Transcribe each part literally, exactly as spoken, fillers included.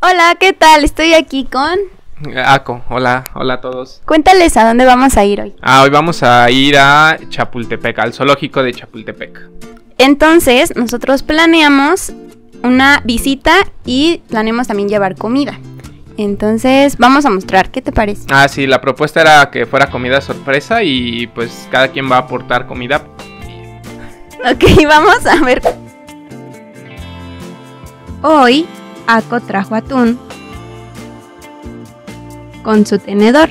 Hola, ¿qué tal? Estoy aquí con... Aco, hola, hola a todos. Cuéntales a dónde vamos a ir hoy. Ah, hoy vamos a ir a Chapultepec, al zoológico de Chapultepec. Entonces, nosotros planeamos una visita y planeamos también llevar comida. Entonces, vamos a mostrar, ¿qué te parece? Ah, sí, la propuesta era que fuera comida sorpresa y pues cada quien va a aportar comida. Ok, vamos a ver. Hoy, Aco trajo atún con su tenedor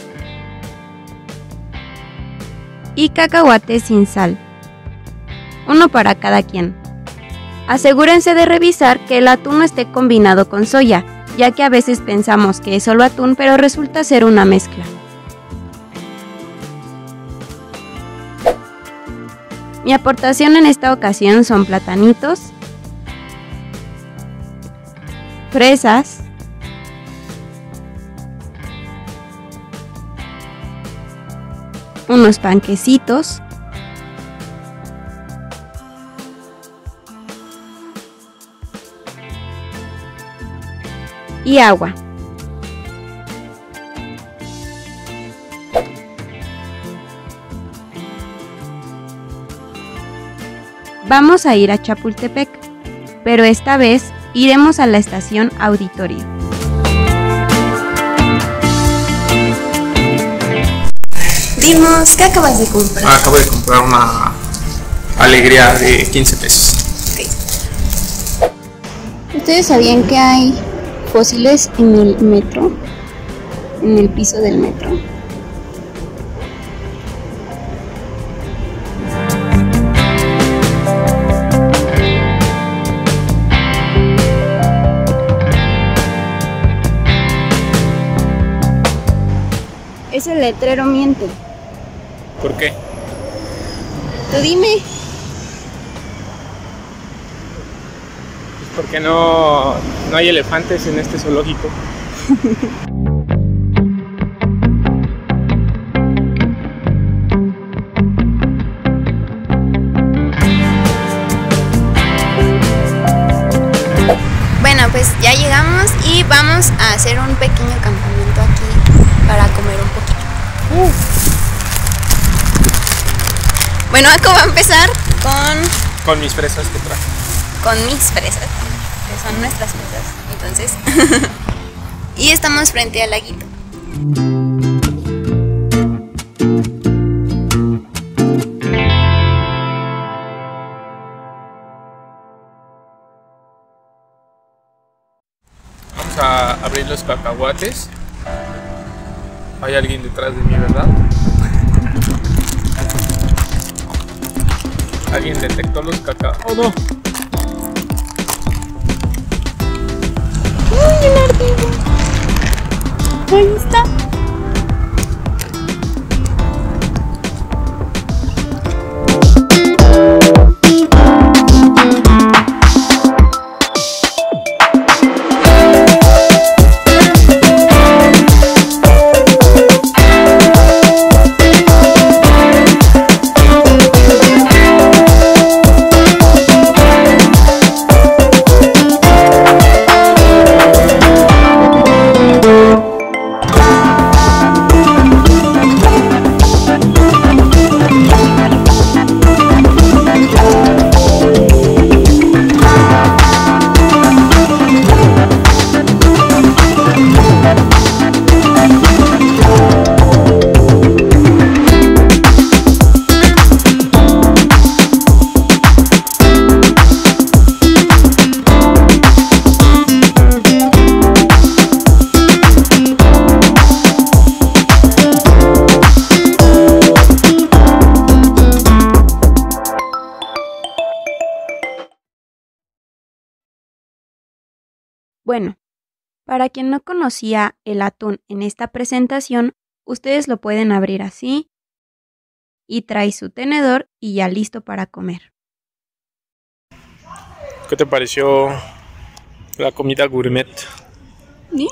y cacahuate sin sal, uno para cada quien. Asegúrense de revisar que el atún no esté combinado con soya, ya que a veces pensamos que es solo atún, pero resulta ser una mezcla. Mi aportación en esta ocasión son platanitos, fresas, unos panquecitos, y agua. Vamos a ir a Chapultepec, pero esta vez iremos a la estación Auditorio. Dimos, ¿qué acabas de comprar? Ah, acabo de comprar una alegría de quince pesos. Okay. ¿Ustedes sabían que hay fósiles en el metro? En el piso del metro. Ese letrero miente. ¿Por qué? Tú dime. Porque no, no hay elefantes en este zoológico. Bueno, pues ya llegamos y vamos a hacer un pequeño campamento aquí para comer un poquito. Uh. Bueno, Aco va a empezar con... Con mis fresas que traje. Con mis fresas, que son nuestras fresas. Entonces... y estamos frente al laguito. Vamos a abrir los cacahuates. Hay alguien detrás de mí, ¿verdad? Alguien detectó los cacahuates. ¡Oh, no! ¡Uy, el ardillo! Ahí está. Bueno, para quien no conocía el atún en esta presentación, ustedes lo pueden abrir así y trae su tenedor y ya listo para comer. ¿Qué te pareció la comida gourmet? ¿Bien?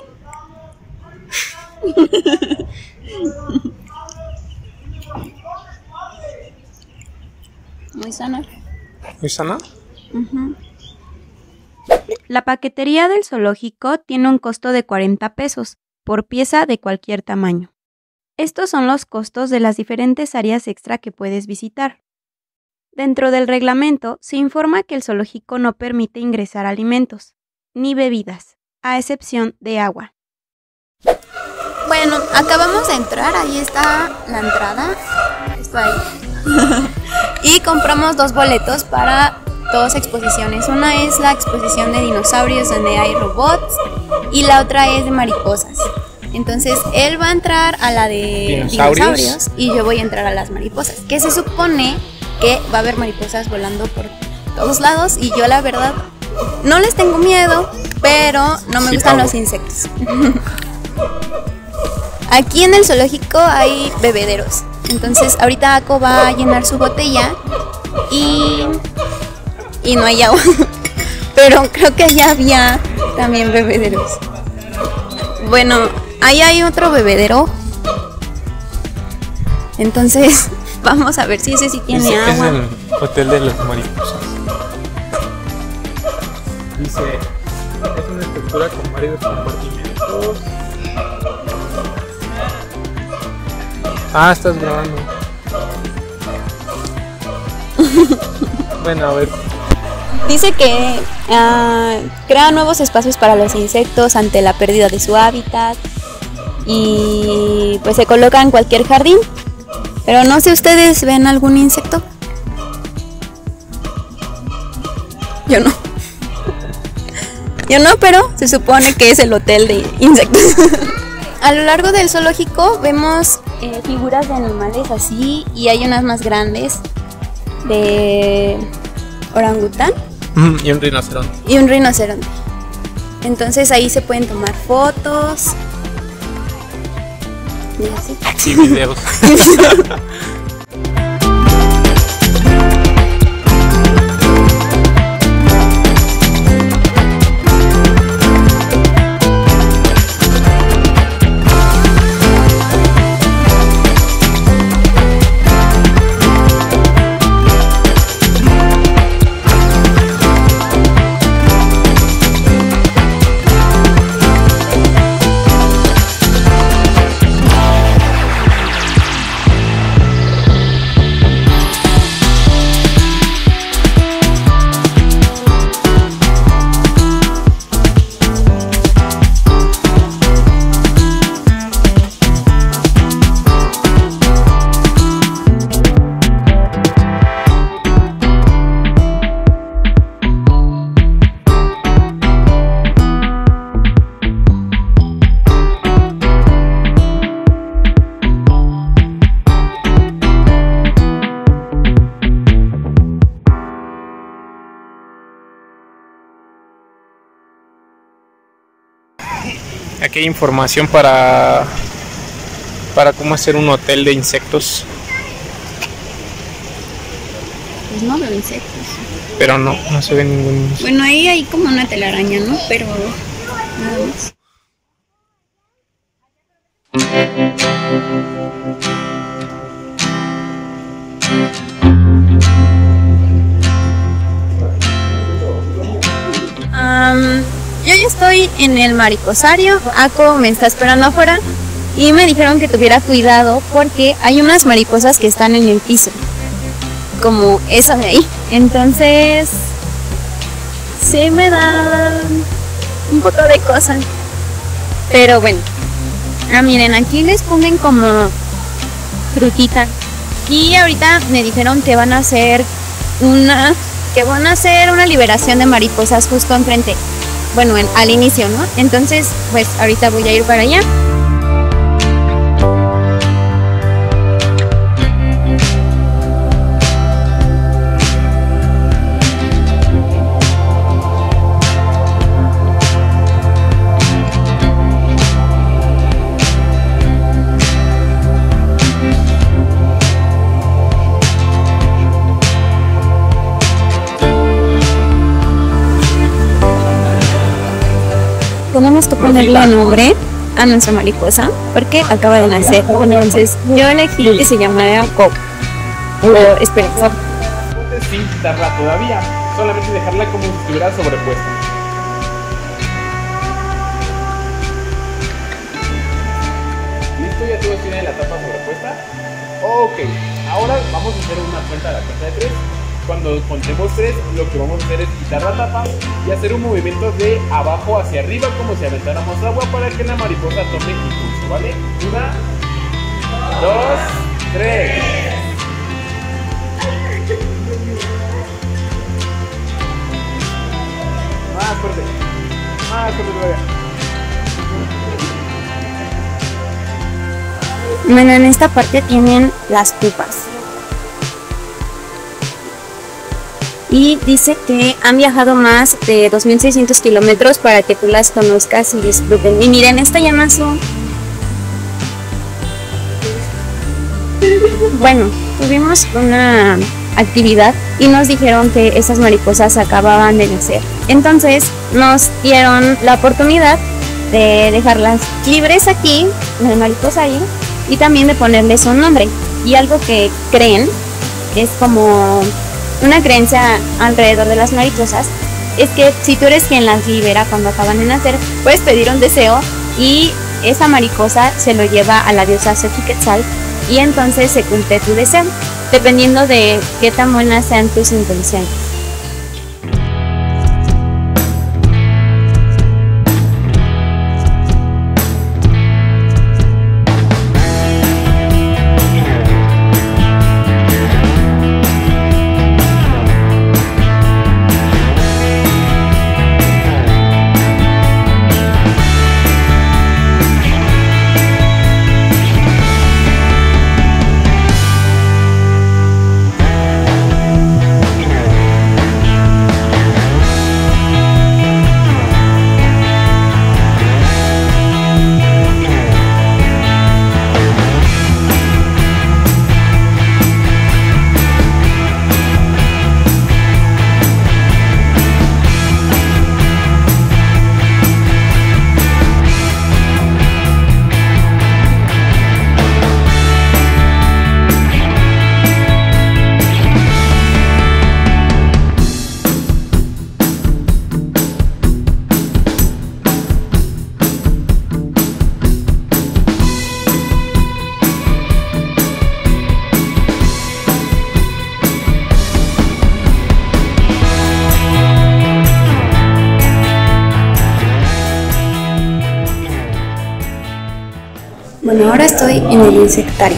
Muy sana. ¿Muy sana? Uh-huh. La paquetería del zoológico tiene un costo de cuarenta pesos por pieza de cualquier tamaño. Estos son los costos de las diferentes áreas extra que puedes visitar. Dentro del reglamento se informa que el zoológico no permite ingresar alimentos ni bebidas, a excepción de agua. Bueno, acabamos de entrar, ahí está la entrada, está ahí. Y compramos dos boletos para dos exposiciones. Una es la exposición de dinosaurios donde hay robots y la otra es de mariposas. Entonces él va a entrar a la de dinosaurios, dinosaurios y yo voy a entrar a las mariposas, que se supone que va a haber mariposas volando por todos lados y yo la verdad no les tengo miedo, pero no me sí, gustan pavo. los insectos. Aquí en el zoológico hay bebederos, entonces ahorita Ako va a llenar su botella y, y no hay agua, pero creo que allá había también bebederos. Bueno, ahí hay otro bebedero, entonces vamos a ver si ese sí tiene Dice, agua. es el hotel de las mariposas. Dice, es una estructura con varios compartimentos. Ah, estás grabando. Bueno, a ver. Dice que uh, crea nuevos espacios para los insectos ante la pérdida de su hábitat y pues se coloca en cualquier jardín. Pero no sé, ¿ustedes ven algún insecto? Yo no. Yo no, pero se supone que es el hotel de insectos. A lo largo del zoológico vemos eh, figuras de animales así y hay unas más grandes de orangután Y un rinoceronte. y un rinoceronte. Entonces ahí se pueden tomar fotos y así. Sí, videos. Aquí hay información para para cómo hacer un hotel de insectos, Pues no veo insectos. pero no, no se ve ningún. Bueno, ahí hay como una telaraña, ¿no? Pero nada más. Um, yo ya estoy en el mariposario. Ako me está esperando afuera y me dijeron que tuviera cuidado porque hay unas mariposas que están en el piso, como esa de ahí. Entonces sí me da un poco de cosas, pero bueno. Ah, miren, aquí les ponen como frutita y ahorita me dijeron que van a hacer una que van a hacer una liberación de mariposas justo enfrente, bueno, en, al inicio, ¿no? Entonces pues ahorita voy a ir para allá. Tenemos que ponerle nombre a nuestra mariposa porque acaba de nacer. Entonces yo elegí que se llamara Coco o Esperanza. Sin quitarla todavía, solamente dejarla como si estuviera sobrepuesta. todos tienen la tapa sobrepuesta. Ok, ahora vamos a hacer una cuenta a la cuenta de tres. Cuando contemos tres, lo que vamos a hacer es quitar la tapa y hacer un movimiento de abajo hacia arriba como si aventáramos agua para que la mariposa tome impulso, ¿vale? Una, dos, tres. Más fuerte, más fuerte todavía. Bueno, en esta parte tienen las pupas. Y dice que han viajado más de dos mil seiscientos kilómetros para que tú las conozcas y disfruten. Y miren, esta llama azul. Bueno, tuvimos una actividad y nos dijeron que esas mariposas acababan de nacer. Entonces nos dieron la oportunidad de dejarlas libres aquí, en el mariposario, y también de ponerles un nombre. Y algo que creen, es como una creencia alrededor de las mariposas, es que si tú eres quien las libera cuando acaban de nacer, puedes pedir un deseo y esa mariposa se lo lleva a la diosa Xochiquetzal y entonces se cumple tu deseo, dependiendo de qué tan buenas sean tus intenciones. Bueno, ahora estoy en el insectario.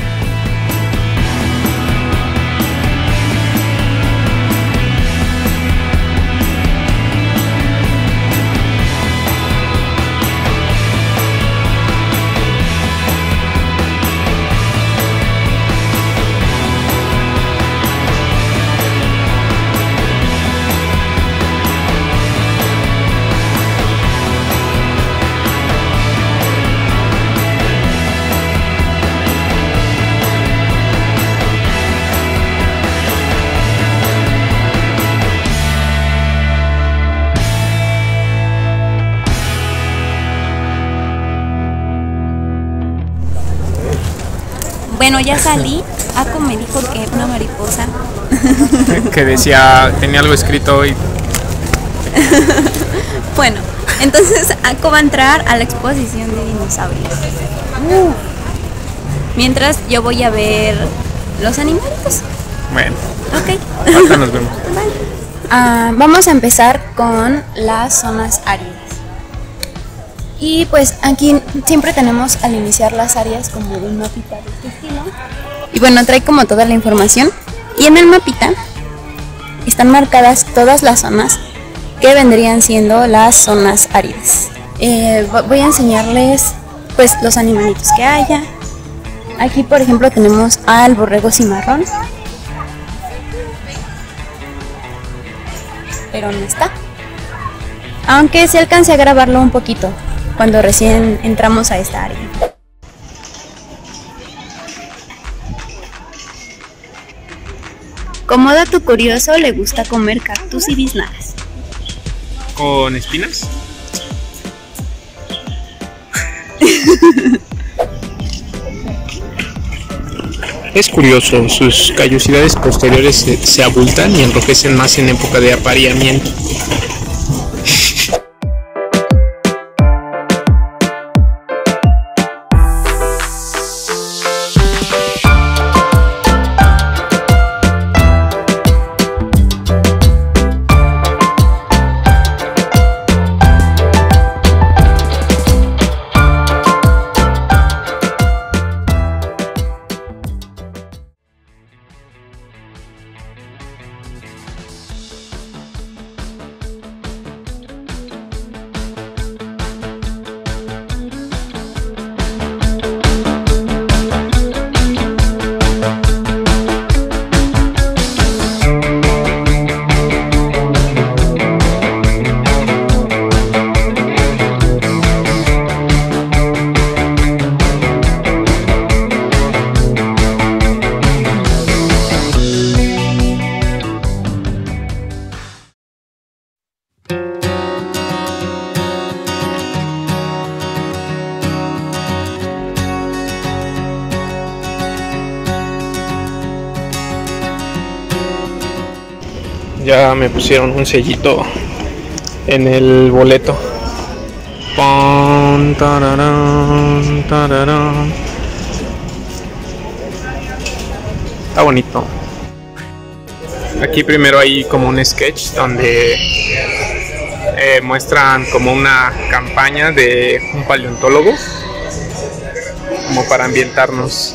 Bueno, ya salí. Ako me dijo que una mariposa. Que decía, tenía algo escrito hoy. Bueno, entonces Ako va a entrar a la exposición de dinosaurios. Uh. Mientras yo voy a ver los animalitos. Bueno, ok. ahorita nos vemos. Uh, vamos a empezar con las zonas áridas. Y pues aquí siempre tenemos al iniciar las áreas como un mapita de este estilo. Y bueno, trae como toda la información. Y en el mapita están marcadas todas las zonas que vendrían siendo las zonas áridas. Eh, voy a enseñarles pues los animalitos que haya. Aquí por ejemplo tenemos al borrego cimarrón. Pero no está. Aunque se alcance a grabarlo un poquito cuando recién entramos a esta área. Como dato curioso, le gusta comer cactus y biznagas. ¿Con espinas? Es curioso, sus callosidades posteriores se, se abultan y enrojecen más en época de apareamiento. Ya me pusieron un sellito en el boleto. Pon, tararán, tararán. Está bonito. Aquí primero hay como un sketch donde eh, muestran como una campaña de un paleontólogo, como para ambientarnos.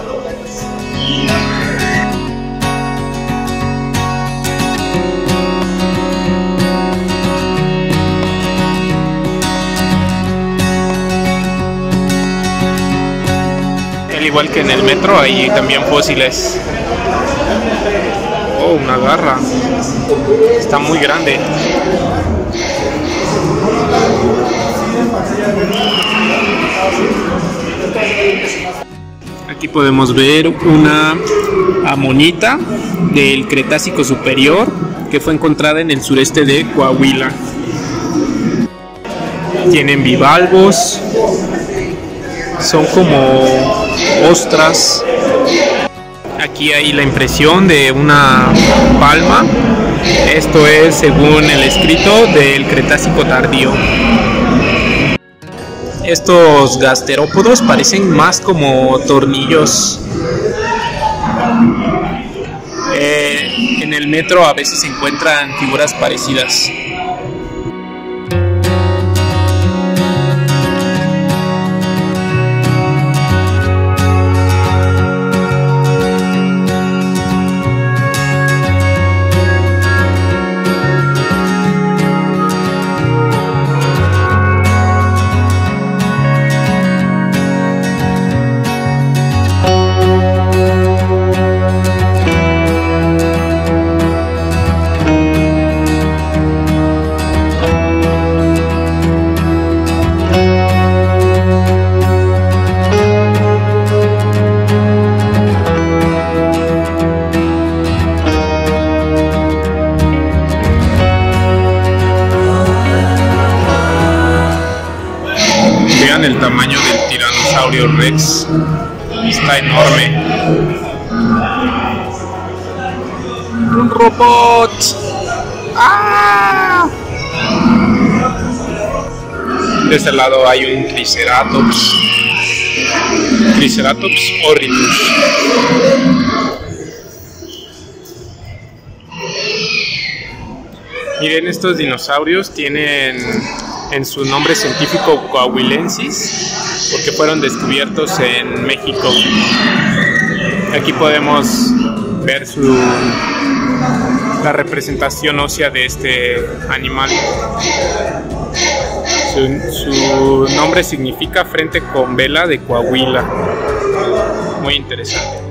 Al igual que en el metro, hay también fósiles. Oh, una garra. Está muy grande. Aquí podemos ver una amonita del Cretácico superior que fue encontrada en el sureste de Coahuila. Tienen bivalvos, son como ostras. Aquí hay la impresión de una palma. Esto es según el escrito del Cretácico tardío. Estos gasterópodos parecen más como tornillos. Eh, en el metro a veces se encuentran figuras parecidas. El tamaño del Tiranosaurio Rex está enorme. Un robot. ¡Ah! De este lado hay un Triceratops. Triceratops horridus. Miren, estos dinosaurios tienen en su nombre científico coahuilensis, porque fueron descubiertos en México. Aquí podemos ver su, la representación ósea de este animal. Su, su nombre significa frente con vela de Coahuila. Muy interesante.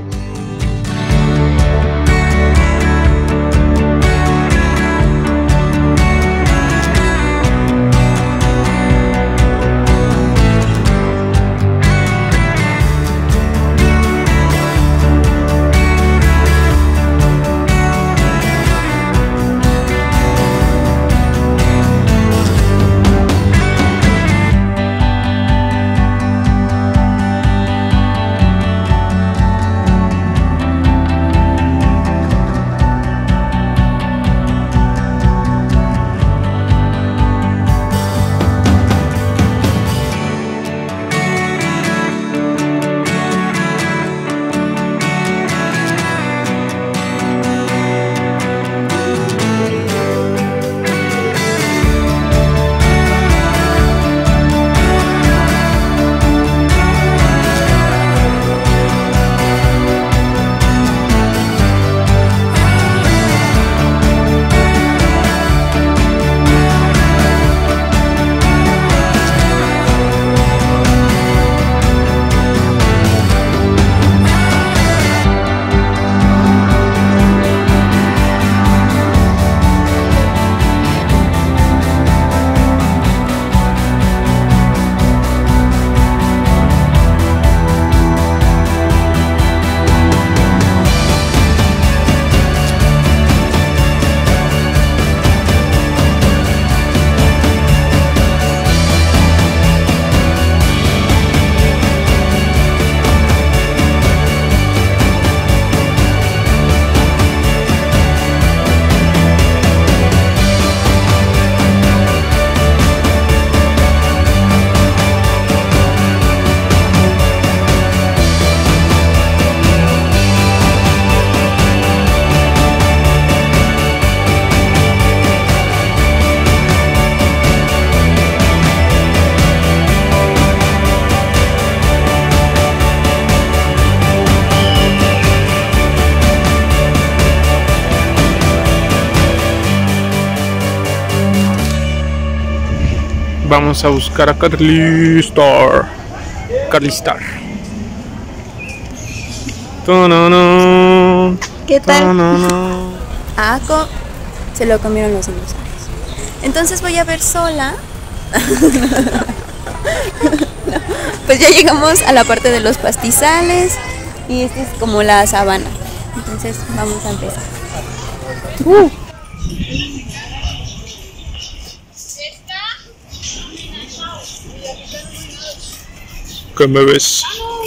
Vamos a buscar a Carly Star. Carly Star. ¿Qué tal? A Ako se lo comieron los dinosaurios. Entonces voy a ver sola. No, pues ya llegamos a la parte de los pastizales y esta es como la sabana. Entonces vamos a empezar. Uh. ¿Qué me ves?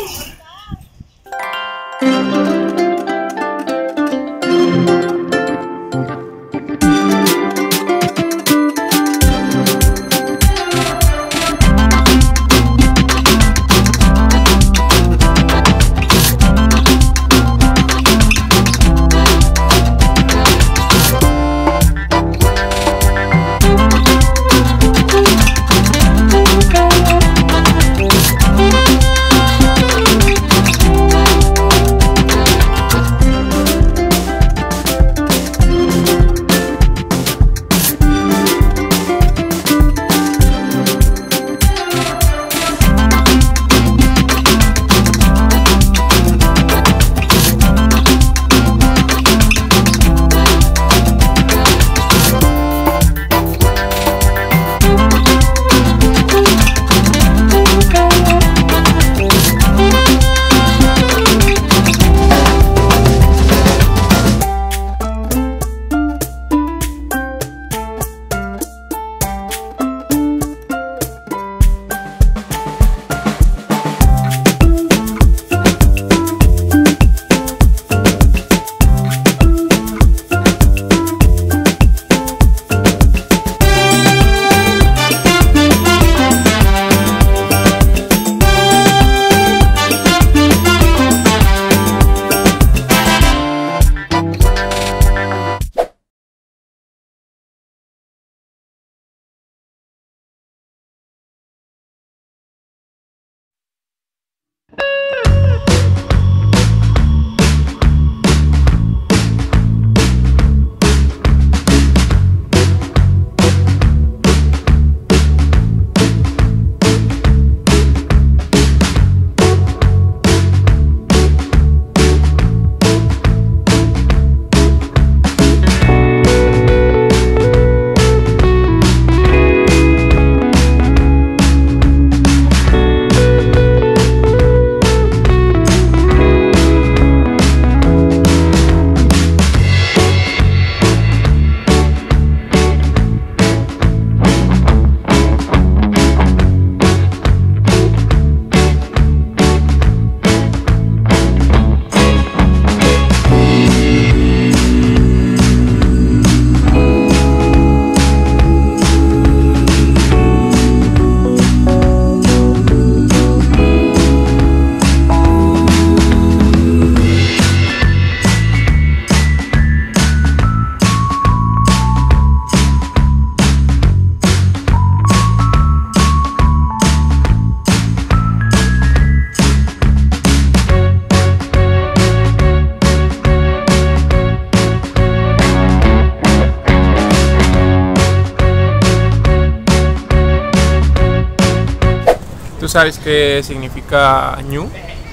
sabes qué significa ñu?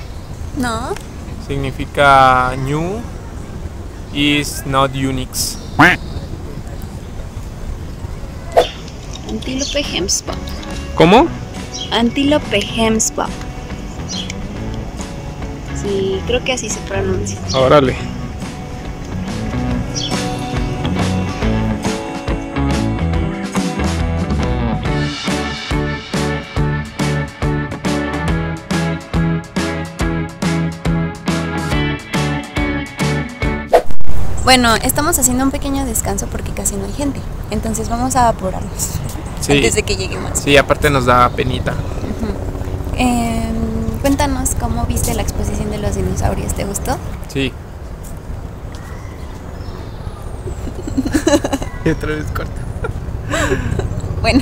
No. Significa ñu is not Unix. Antílope Hemsbok. ¿Cómo? Antílope Hemsbok. Sí, creo que así se pronuncia. Órale. Bueno, estamos haciendo un pequeño descanso porque casi no hay gente. Entonces vamos a apurarnos Sí. antes de que lleguemos. Sí, aparte nos da penita. Uh-huh. eh, cuéntanos cómo viste la exposición de los dinosaurios. ¿Te gustó? Sí. Y otra vez corta. Bueno.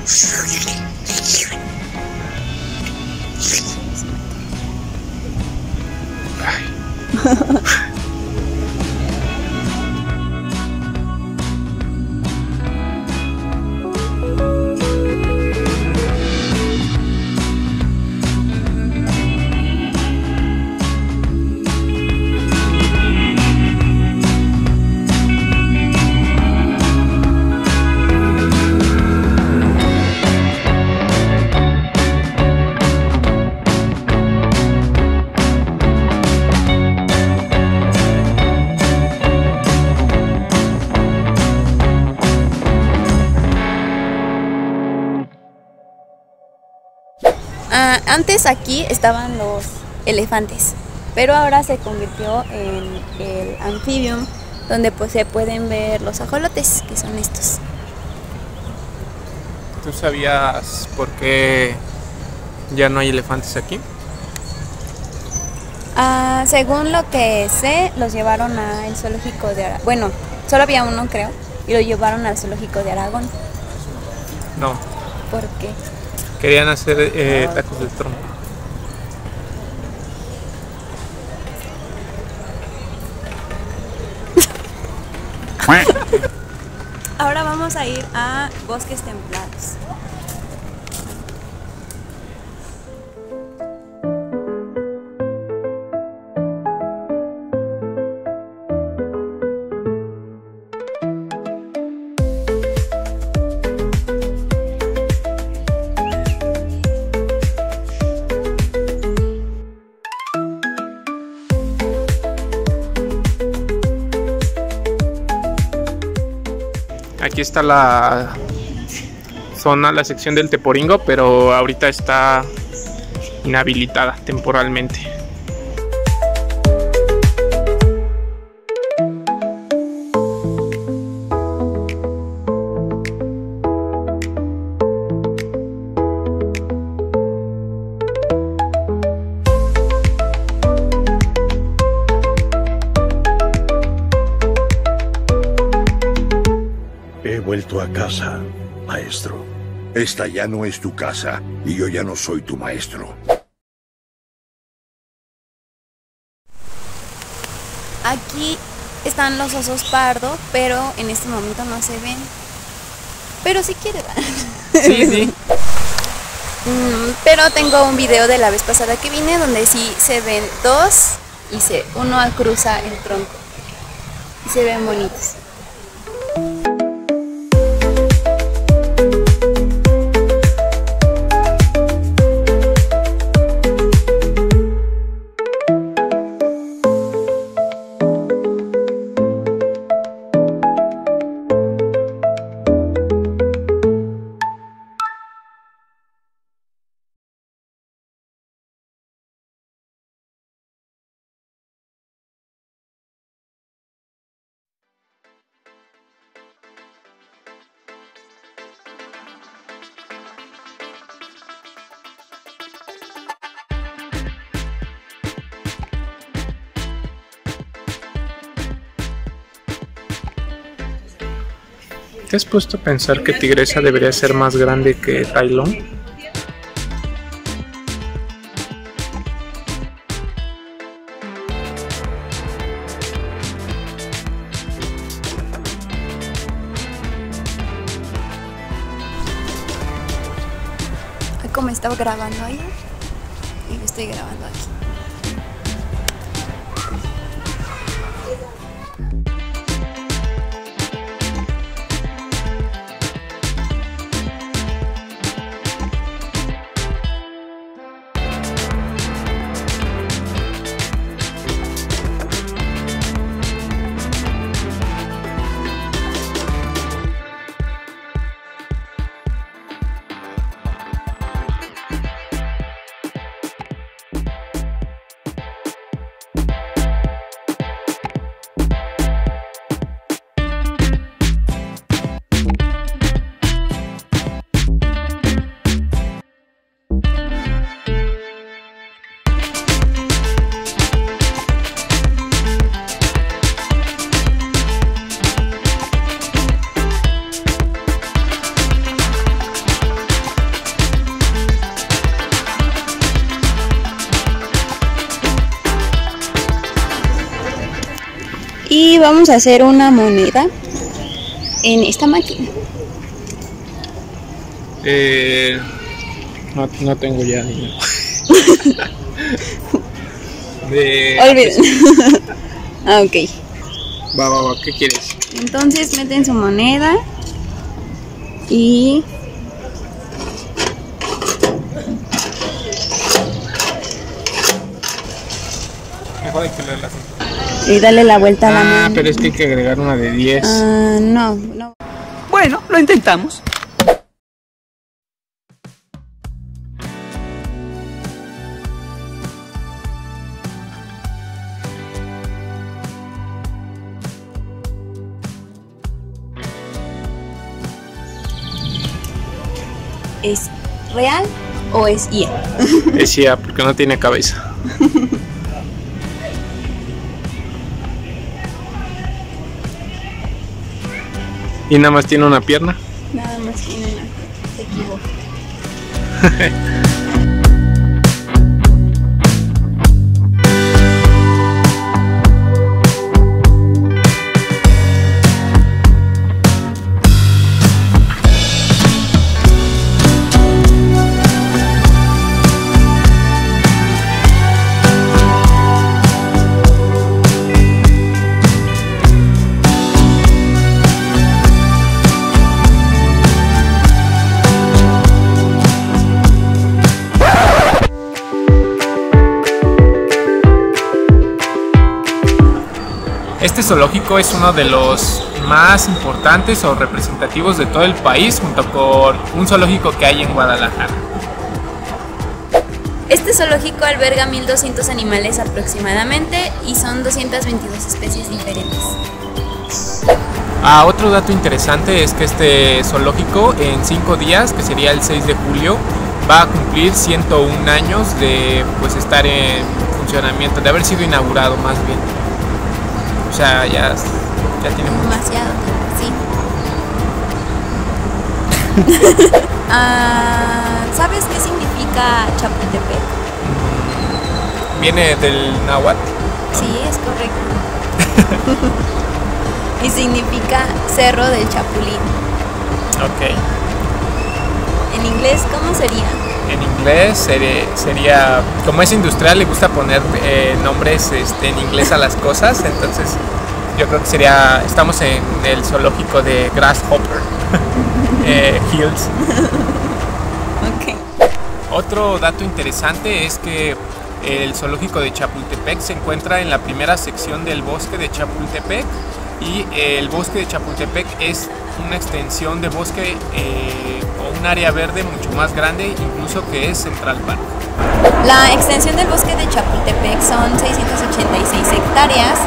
Ah, antes aquí estaban los elefantes, pero ahora se convirtió en el anfibium, donde pues se pueden ver los ajolotes, que son estos. ¿Tú sabías por qué ya no hay elefantes aquí? Ah, según lo que sé, los llevaron al zoológico de Aragón. Bueno, solo había uno, creo, y lo llevaron al zoológico de Aragón. No. ¿Por qué? Querían hacer eh, tacos de trompo. Ahora vamos a ir a bosques templados. Aquí está la zona, la sección del Teporingo, pero ahorita está inhabilitada temporalmente. He vuelto a casa, maestro. Esta ya no es tu casa y yo ya no soy tu maestro. Aquí están los osos pardo, pero en este momento no se ven. Pero si quiere, ¿verdad? Sí, sí. Mm, pero tengo un video de la vez pasada que vine donde sí se ven dos y se, uno cruza el tronco. Y se ven bonitos. ¿Te has puesto a pensar que Tigresa debería ser más grande que Tai Lung? Como estaba grabando ahí y estoy grabando aquí. y vamos a hacer una moneda en esta máquina. Eh, no, no tengo ya dinero. De... Olviden. Ah, ok. Va, va, va, ¿qué quieres? Entonces meten su moneda y Mejor hay que leerlas. y dale la vuelta a la Ah, moneda. pero es que hay que agregar una de diez. Ah, no, no. Bueno, lo intentamos. ¿Es real o es I A? Decía, porque no tiene cabeza. Y nada más tiene una pierna. Nada más tiene una. Se equivoca. Este zoológico es uno de los más importantes o representativos de todo el país, junto con un zoológico que hay en Guadalajara. Este zoológico alberga mil doscientos animales aproximadamente y son doscientas veintidós especies diferentes. Ah, otro dato interesante es que este zoológico en cinco días, que sería el seis de julio, va a cumplir ciento un años de pues estar en funcionamiento, de haber sido inaugurado más bien. O sea, ya, ya tiene mucho. Demasiado, sí. Ah, ¿sabes qué significa Chapultepec? Viene del náhuatl. Sí, es correcto. Y significa Cerro del Chapulín. Ok. En inglés, ¿cómo sería? En inglés sería, sería, como es industrial, le gusta poner eh, nombres este, en inglés a las cosas, entonces yo creo que sería, estamos en el zoológico de Grasshopper eh, Hills. Ok. Otro dato interesante es que el zoológico de Chapultepec se encuentra en la primera sección del bosque de Chapultepec y el bosque de Chapultepec es una extensión de bosque eh, o un área verde mucho más grande incluso que es Central Park. La extensión del bosque de Chapultepec son seiscientas ochenta y seis hectáreas,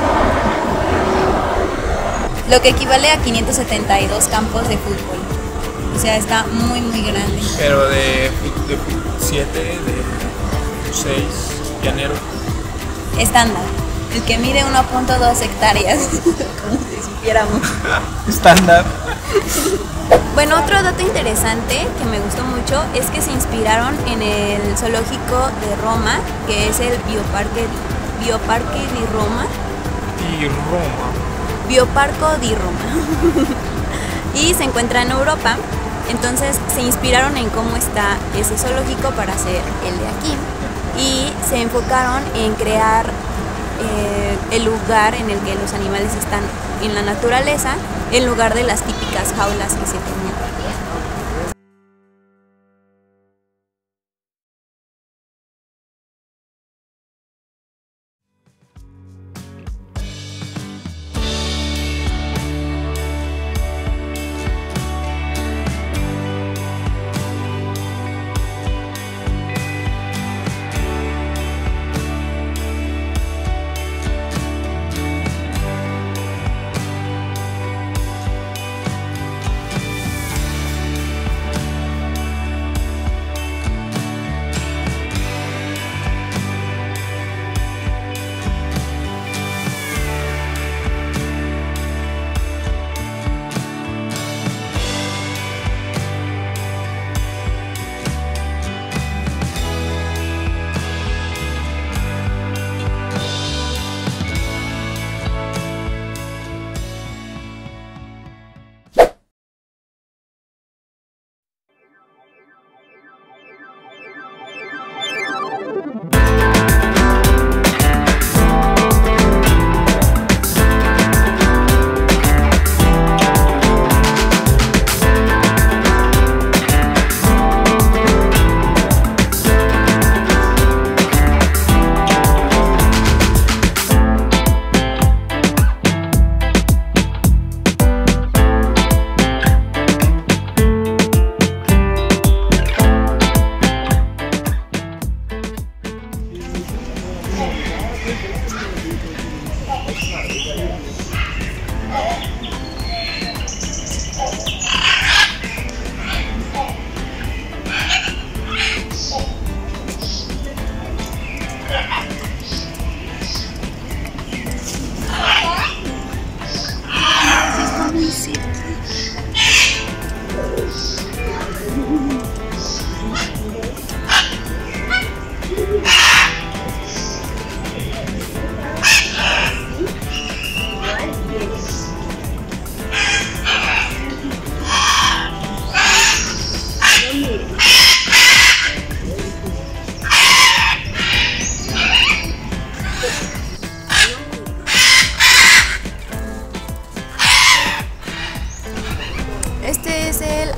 lo que equivale a quinientos setenta y dos campos de fútbol. O sea, está muy muy grande. Pero de siete, de seis, llanero. Estándar, el que mide uno punto dos hectáreas, como si supiéramos. Estándar. Bueno, otro dato interesante que me gustó mucho es que se inspiraron en el zoológico de Roma, que es el Bioparque, Bioparque di Roma. Y Roma. Bioparco di Roma. Y se encuentra en Europa. Entonces se inspiraron en cómo está ese zoológico para hacer el de aquí. Y se enfocaron en crear eh, el lugar en el que los animales están en la naturaleza, en lugar de las típicas jaulas que se tenían.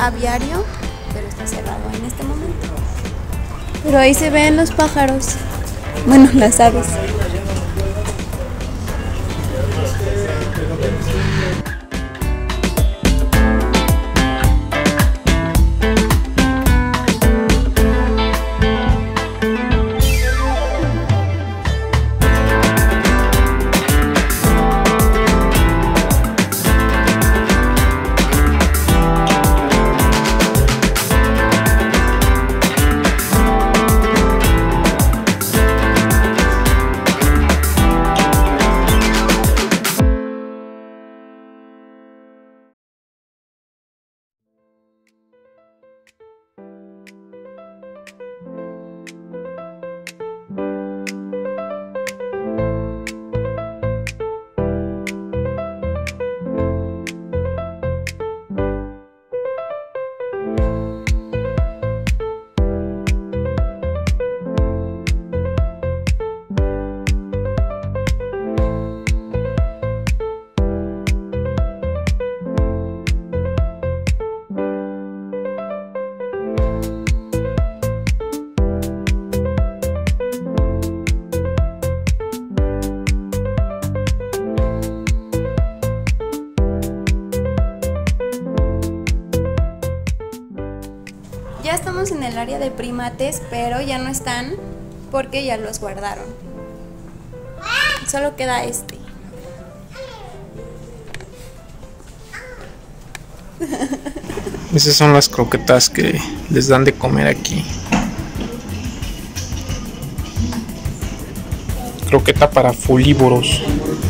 aviario, pero está cerrado en este momento. Pero ahí se ven los pájaros, bueno, las aves. Ya estamos en el área de primates, pero ya no están porque ya los guardaron. Solo queda este. Esas son las croquetas que les dan de comer aquí. Croqueta para folívoros.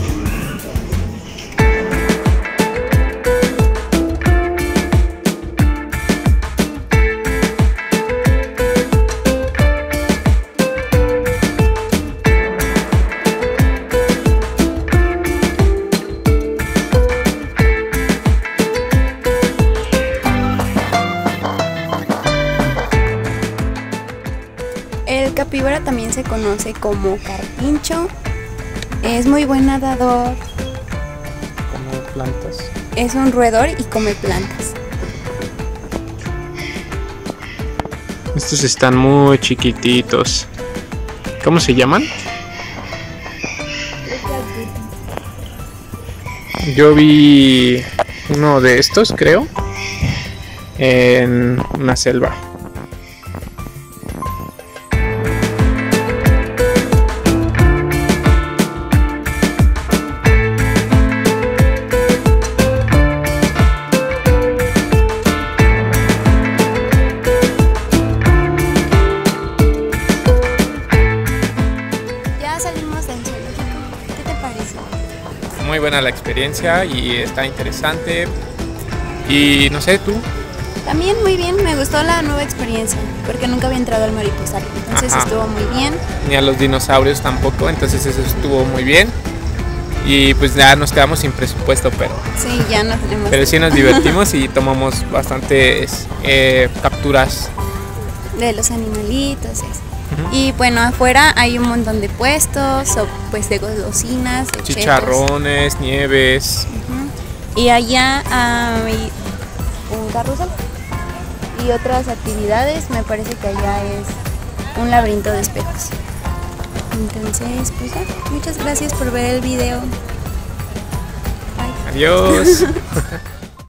El capibara también se conoce como carpincho. Es muy buen nadador. Come plantas. Es un roedor y come plantas. Estos están muy chiquititos. ¿Cómo se llaman? Yo vi uno de estos, creo, en una selva. Muy buena la experiencia y está interesante. Y no sé, ¿tú? También muy bien, me gustó la nueva experiencia, porque nunca había entrado al mariposario, entonces Ajá. estuvo muy bien. Ni a los dinosaurios tampoco, entonces eso estuvo muy bien. Y pues ya nos quedamos sin presupuesto, pero Sí, ya no tenemos. pero sí nos divertimos y tomamos bastantes eh, capturas. De los animalitos, eso. Y bueno, afuera hay un montón de puestos, o pues de golosinas, de chetos. Chicharrones, nieves. Ujú. Y allá hay un carrusel y otras actividades. Me parece que allá es un laberinto de espejos. Entonces, pues ya, muchas gracias por ver el video. Bye. Adiós.